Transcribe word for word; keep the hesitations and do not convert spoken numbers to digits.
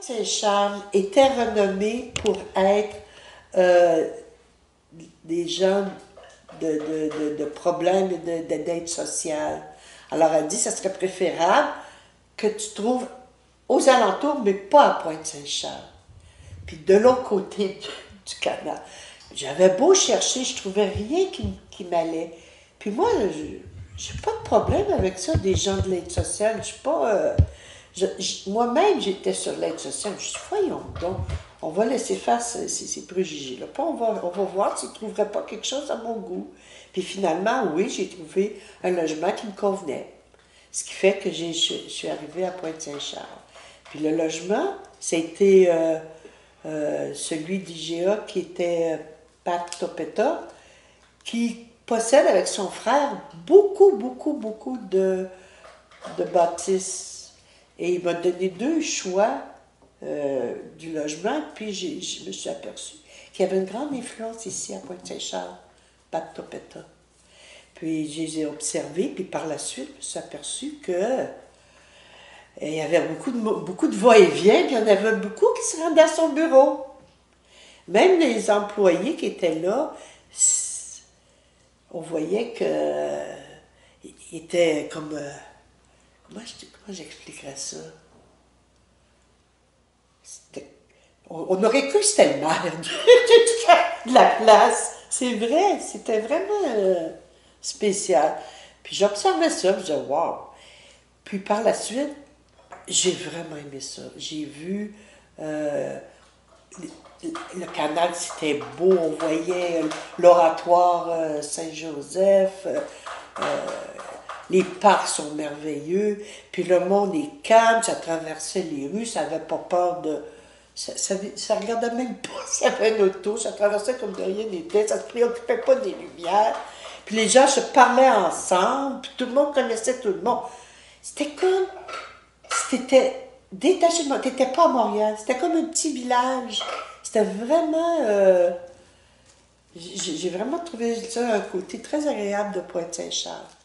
Pointe-Saint-Charles était renommé pour être euh, des gens de, de, de, de problèmes et de, de, d'aide sociale. Alors elle dit que ça serait préférable que tu trouves aux alentours, mais pas à Pointe-Saint-Charles. Puis de l'autre côté du, du canal. J'avais beau chercher, je trouvais rien qui, qui m'allait. Puis moi, je j'ai pas de problème avec ça, des gens de l'aide sociale. Je suis pas. Euh, je, je, moi-même, j'étais sur l'aide sociale. Je suis voyons donc, on va laisser faire ces, ces, ces préjugés-là. Puis on va, on va voir s'ils ne trouveraient pas quelque chose à mon goût. Puis finalement, oui, j'ai trouvé un logement qui me convenait. Ce qui fait que j'ai, je, je suis arrivée à Pointe-Saint-Charles. Puis le logement, c'était euh, euh, celui d'I G A qui était euh, Pat Topeta, qui possède avec son frère beaucoup, beaucoup, beaucoup de, de bâtisses. Et il m'a donné deux choix euh, du logement, puis j'ai, je me suis aperçue qu'il y avait une grande influence ici à Pointe-Saint-Charles, Pat Topeta. Puis je les ai observés, puis par la suite, je me suis aperçue que il y avait beaucoup de, beaucoup de va-et-vient, puis il y en avait beaucoup qui se rendaient à son bureau. Même les employés qui étaient là, on voyait que euh, il était comme euh, comment, je, comment j'expliquerais ça? On, on aurait cru que c'était le maire de, de la place. C'est vrai, c'était vraiment euh, spécial. Puis j'observais ça, puis je disais, wow! Puis par la suite, j'ai vraiment aimé ça. J'ai vu euh, le, le canal, c'était beau, on voyait l'oratoire euh, Saint-Joseph, euh, euh, les parcs sont merveilleux, puis le monde est calme, ça traversait les rues, ça n'avait pas peur de... Ça, ça, ça regardait même pas s'il y avait une auto, ça traversait comme de rien n'était, ça ne se préoccupait pas des lumières, puis les gens se parlaient ensemble, puis tout le monde connaissait tout le monde. C'était comme... C'était détaché, tu n'étais pas à Montréal, c'était comme un petit village. C'était vraiment... Euh, j'ai, j'ai vraiment trouvé ça un côté très agréable de Pointe-Saint-Charles.